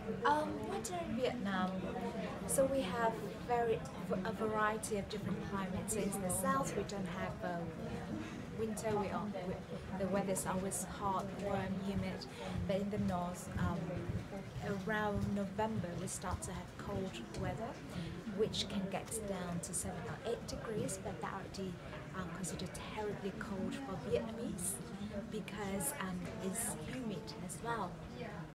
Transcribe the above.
Winter in Vietnam, so we have a variety of different climates. So in the south, we don't have winter. The weather is always hot, warm, humid. But in the north, around November, we start to have cold weather, which can get down to 7 or 8 degrees. But that already considered terribly cold for Vietnamese because it's humid as well.